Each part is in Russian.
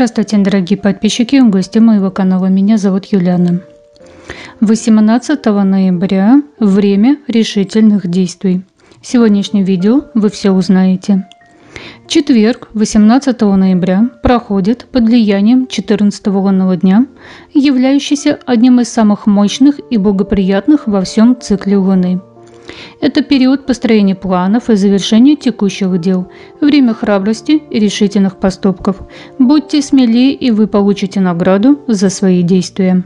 Здравствуйте, дорогие подписчики и гости моего канала. Меня зовут Юлиана. 18 ноября – время решительных действий. В сегодняшнем видео вы все узнаете. Четверг, 18 ноября, проходит под влиянием 14-го лунного дня, являющийся одним из самых мощных и благоприятных во всем цикле Луны. Это период построения планов и завершения текущих дел, время храбрости и решительных поступков. Будьте смелее, и вы получите награду за свои действия.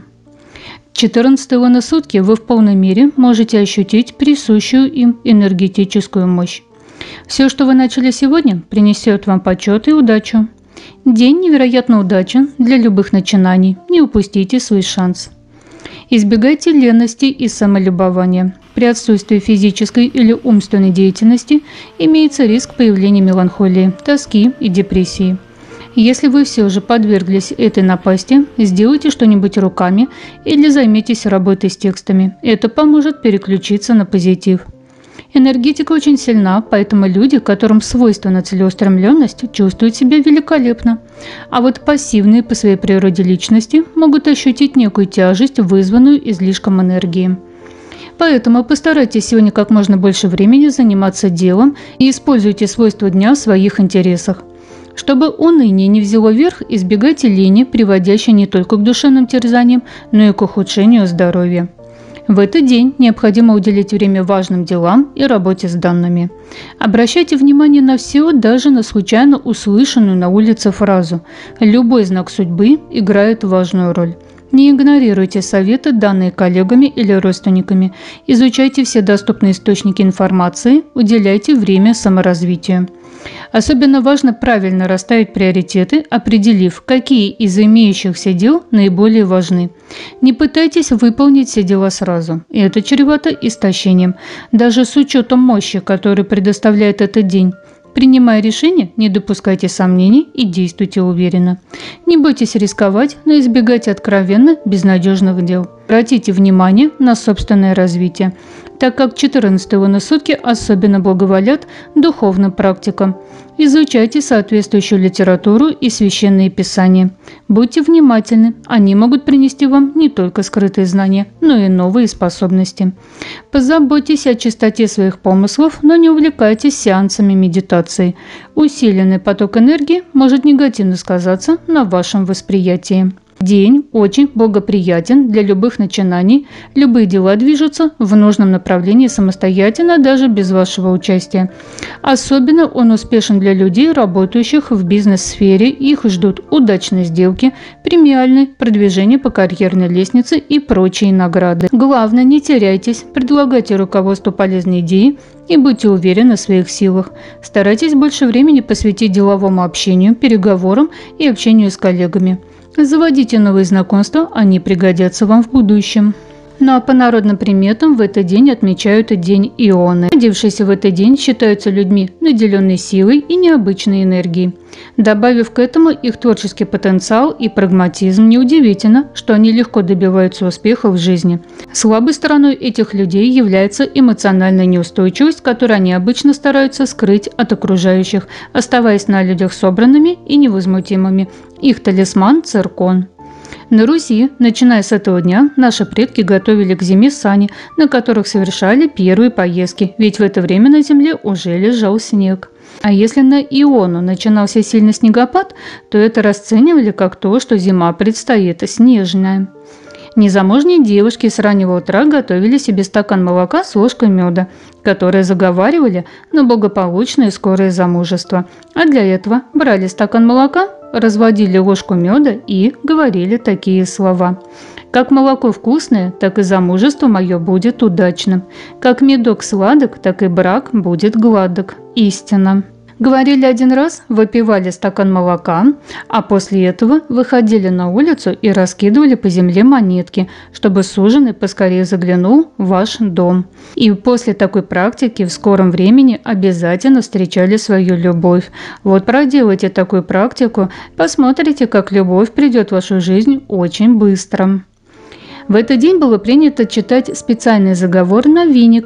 14 лунные сутки вы в полной мере можете ощутить присущую им энергетическую мощь. Все, что вы начали сегодня, принесет вам почет и удачу. День невероятно удачен для любых начинаний. Не упустите свой шанс. Избегайте лености и самолюбования. При отсутствии физической или умственной деятельности имеется риск появления меланхолии, тоски и депрессии. Если вы все же подверглись этой напасти, сделайте что-нибудь руками или займитесь работой с текстами. Это поможет переключиться на позитив. Энергетика очень сильна, поэтому люди, которым свойственна целеустремленность, чувствуют себя великолепно. А вот пассивные по своей природе личности могут ощутить некую тяжесть, вызванную излишком энергии. Поэтому постарайтесь сегодня как можно больше времени заниматься делом и используйте свойства дня в своих интересах. Чтобы уныние не взяло верх, избегайте лени, приводящей не только к душевным терзаниям, но и к ухудшению здоровья. В этот день необходимо уделить время важным делам и работе с данными. Обращайте внимание на все, даже на случайно услышанную на улице фразу. Любой знак судьбы играет важную роль. Не игнорируйте советы, данные коллегами или родственниками. Изучайте все доступные источники информации, уделяйте время саморазвитию. Особенно важно правильно расставить приоритеты, определив, какие из имеющихся дел наиболее важны. Не пытайтесь выполнить все дела сразу, и это чревато истощением, даже с учетом мощи, которую предоставляет этот день. Принимая решение, не допускайте сомнений и действуйте уверенно. Не бойтесь рисковать, но избегайте откровенно безнадежных дел. Обратите внимание на собственное развитие, так как 14 лунные сутки особенно благоволят духовным практикам. Изучайте соответствующую литературу и священные писания. Будьте внимательны, они могут принести вам не только скрытые знания, но и новые способности. Позаботьтесь о чистоте своих помыслов, но не увлекайтесь сеансами медитации. Усиленный поток энергии может негативно сказаться на вашем восприятии. День очень благоприятен для любых начинаний, любые дела движутся в нужном направлении самостоятельно, даже без вашего участия. Особенно он успешен для людей, работающих в бизнес-сфере, их ждут удачные сделки, премиальные, продвижение по карьерной лестнице и прочие награды. Главное, не теряйтесь, предлагайте руководству полезные идеи и будьте уверены в своих силах. Старайтесь больше времени посвятить деловому общению, переговорам и общению с коллегами. Заводите новые знакомства, они пригодятся вам в будущем. Ну а по народным приметам в этот день отмечают День Ионы. Родившиеся в этот день считаются людьми, наделенной силой и необычной энергией. Добавив к этому их творческий потенциал и прагматизм, неудивительно, что они легко добиваются успеха в жизни. Слабой стороной этих людей является эмоциональная неустойчивость, которую они обычно стараются скрыть от окружающих, оставаясь на людях собранными и невозмутимыми. Их талисман – циркон. На Руси, начиная с этого дня, наши предки готовили к зиме сани, на которых совершали первые поездки, ведь в это время на земле уже лежал снег. А если на Иону начинался сильный снегопад, то это расценивали как то, что зима предстоит снежная. Незамужние девушки с раннего утра готовили себе стакан молока с ложкой меда, которые заговаривали на благополучное и скорое замужество. А для этого брали стакан молока, разводили ложку меда и говорили такие слова. «Как молоко вкусное, так и замужество мое будет удачным. Как медок сладок, так и брак будет гладок. Истина». Говорили один раз, выпивали стакан молока, а после этого выходили на улицу и раскидывали по земле монетки, чтобы суженый поскорее заглянул в ваш дом. И после такой практики в скором времени обязательно встречали свою любовь. Вот проделайте такую практику, посмотрите, как любовь придет в вашу жизнь очень быстро. В этот день было принято читать специальный заговор на веник.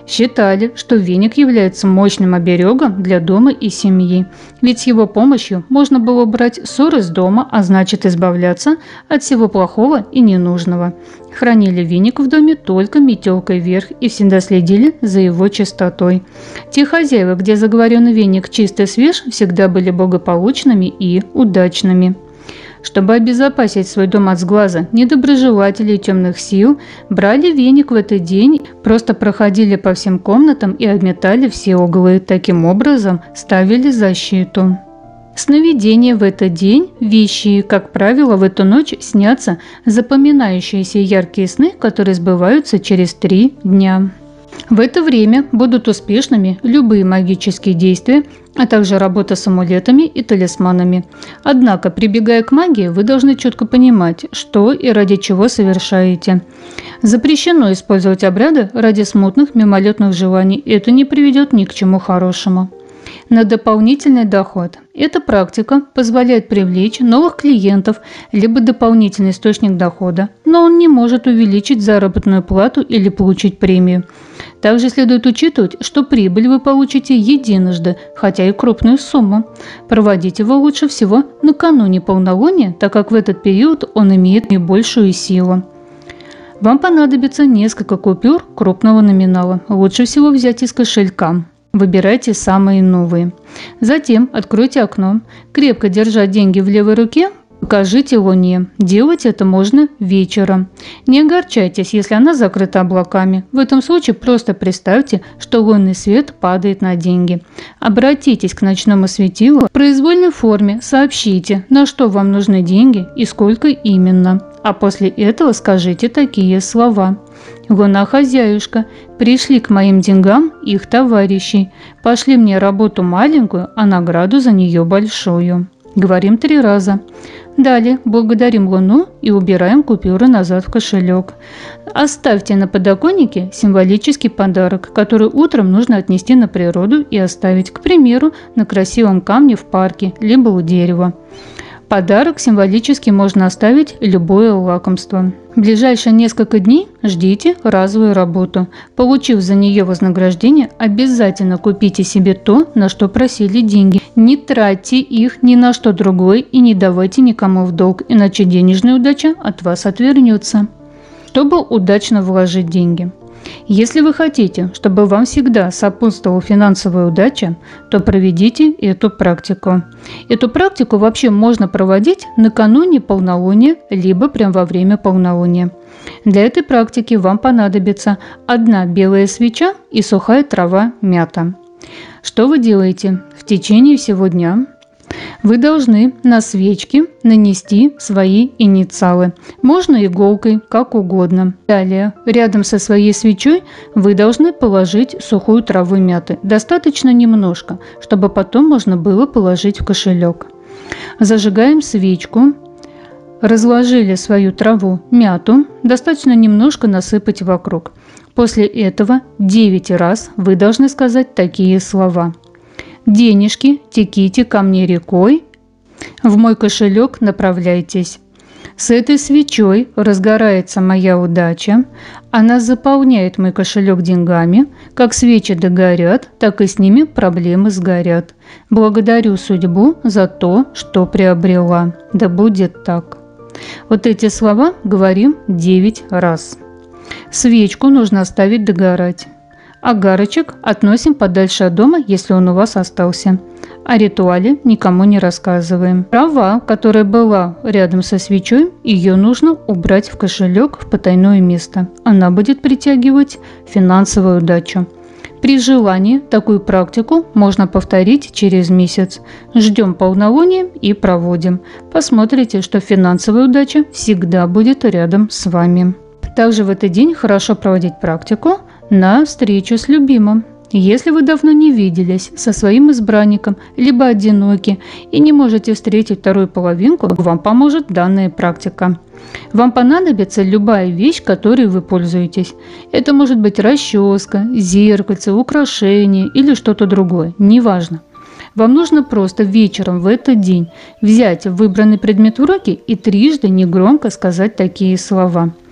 Считали, что веник является мощным оберегом для дома и семьи, ведь с его помощью можно было брать ссоры с дома, а значит избавляться от всего плохого и ненужного. Хранили веник в доме только метелкой вверх и всегда следили за его чистотой. Те хозяева, где заговоренный веник чист и свеж, всегда были благополучными и удачными. Чтобы обезопасить свой дом от сглаза недоброжелателей и темных сил, брали веник в этот день, просто проходили по всем комнатам и обметали все углы. Таким образом ставили защиту. Сновидения в этот день, вещи, как правило, в эту ночь снятся запоминающиеся яркие сны, которые сбываются через 3 дня. В это время будут успешными любые магические действия, а также работа с амулетами и талисманами. Однако, прибегая к магии, вы должны четко понимать, что и ради чего совершаете. Запрещено использовать обряды ради смутных мимолетных желаний, это не приведет ни к чему хорошему. На дополнительный доход. Эта практика позволяет привлечь новых клиентов, либо дополнительный источник дохода, но он не может увеличить заработную плату или получить премию. Также следует учитывать, что прибыль вы получите единожды, хотя и крупную сумму. Проводить его лучше всего накануне полнолуния, так как в этот период он имеет наибольшую силу. Вам понадобится несколько купюр крупного номинала. Лучше всего взять из кошелька. Выбирайте самые новые. Затем откройте окно, крепко держа деньги в левой руке, покажите Луне. Делать это можно вечером. Не огорчайтесь, если она закрыта облаками. В этом случае просто представьте, что лунный свет падает на деньги. Обратитесь к ночному светилу в произвольной форме, сообщите, на что вам нужны деньги и сколько именно. А после этого скажите такие слова. «Луна-хозяюшка, пришли к моим деньгам их товарищей. Пошли мне работу маленькую, а награду за нее большую». Говорим 3 раза. Далее благодарим Луну и убираем купюры назад в кошелек. Оставьте на подоконнике символический подарок, который утром нужно отнести на природу и оставить, к примеру, на красивом камне в парке, либо у дерева. Подарок символически можно оставить любое лакомство. В ближайшие несколько дней ждите разовую работу. Получив за нее вознаграждение, обязательно купите себе то, на что просили деньги. Не тратьте их ни на что другое и не давайте никому в долг, иначе денежная удача от вас отвернется. Чтобы удачно вложить деньги. Если вы хотите, чтобы вам всегда сопутствовала финансовая удача, то проведите эту практику. Эту практику вообще можно проводить накануне полнолуния, либо прямо во время полнолуния. Для этой практики вам понадобится 1 белая свеча и сухая трава мята. Что вы делаете? В течение всего дня вы должны на свечке нанести свои инициалы. Можно иголкой, как угодно. Далее, рядом со своей свечой вы должны положить сухую траву мяты. Достаточно немножко, чтобы потом можно было положить в кошелек. Зажигаем свечку. Разложили свою траву мяту. Достаточно немножко насыпать вокруг. После этого 9 раз вы должны сказать такие слова. «Денежки, теките ко мне рекой, в мой кошелек направляйтесь. С этой свечой разгорается моя удача, она заполняет мой кошелек деньгами, как свечи догорят, так и с ними проблемы сгорят. Благодарю судьбу за то, что приобрела. Да будет так». Вот эти слова говорим 9 раз. Свечку нужно оставить догорать. Агарочек относим подальше от дома, если он у вас остался. О ритуале никому не рассказываем. Трава, которая была рядом со свечой, ее нужно убрать в кошелек в потайное место. Она будет притягивать финансовую удачу. При желании такую практику можно повторить через месяц. Ждем полнолуния и проводим. Посмотрите, что финансовая удача всегда будет рядом с вами. Также в этот день хорошо проводить практику на встречу с любимым. Если вы давно не виделись со своим избранником, либо одиноки и не можете встретить вторую половинку, вам поможет данная практика. Вам понадобится любая вещь, которой вы пользуетесь. Это может быть расческа, зеркальце, украшение или что-то другое, неважно. Вам нужно просто вечером в этот день взять выбранный предмет в руки и трижды негромко сказать такие слова.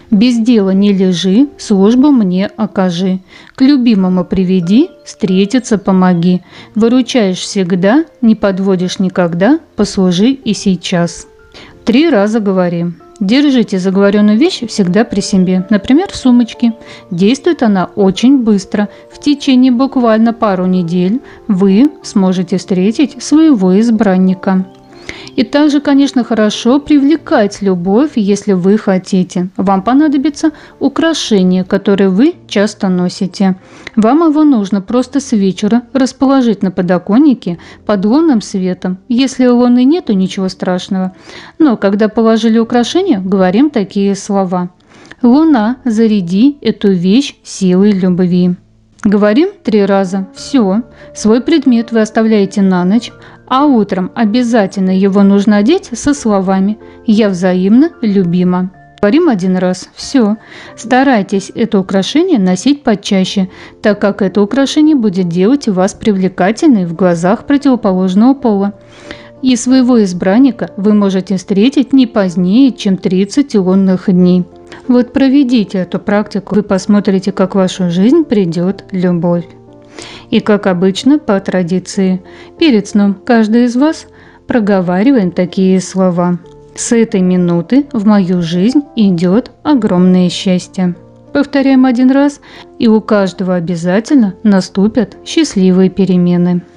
Без дела не лежи, службу мне окажи. К любимому приведи, встретиться помоги. Выручаешь всегда, не подводишь никогда, послужи и сейчас. 3 раза говорим. Держите заговоренную вещь всегда при себе, например, в сумочке. Действует она очень быстро. В течение буквально пару недель вы сможете встретить своего избранника. И также, конечно, хорошо привлекать любовь, если вы хотите. Вам понадобится украшение, которое вы часто носите. Вам его нужно просто с вечера расположить на подоконнике под лунным светом. Если луны нет, то ничего страшного. Но когда положили украшение, говорим такие слова. «Луна, заряди эту вещь силой любви». Говорим 3 раза. Все. Свой предмет вы оставляете на ночь, а утром обязательно его нужно одеть со словами «Я взаимно любима». Говорим 1 раз. Все. Старайтесь это украшение носить почаще, так как это украшение будет делать вас привлекательной в глазах противоположного пола. И своего избранника вы можете встретить не позднее, чем 30 лунных дней. Вот проведите эту практику, вы посмотрите, как в вашу жизнь придет любовь. И как обычно, по традиции, перед сном каждый из вас проговариваем такие слова. С этой минуты в мою жизнь идет огромное счастье. Повторяем 1 раз, и у каждого обязательно наступят счастливые перемены.